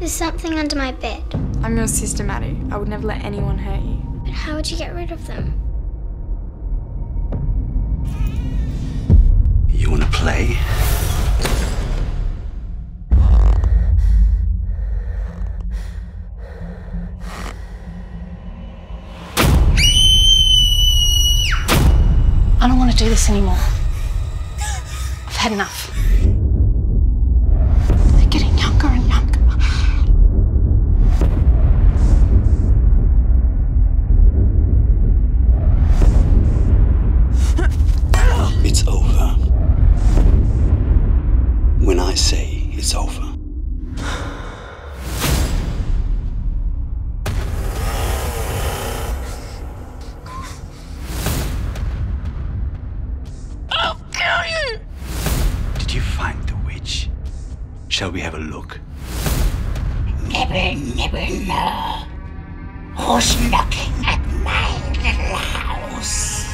There's something under my bed. I'm your sister, Maddie. I would never let anyone hurt you. But how would you get rid of them? You want to play? I don't want to do this anymore. I've had enough. They're getting younger and younger. It's over. When I say it's over. I'll kill you! Did you find the witch? Shall we have a look? Never know who's knocking at my little house.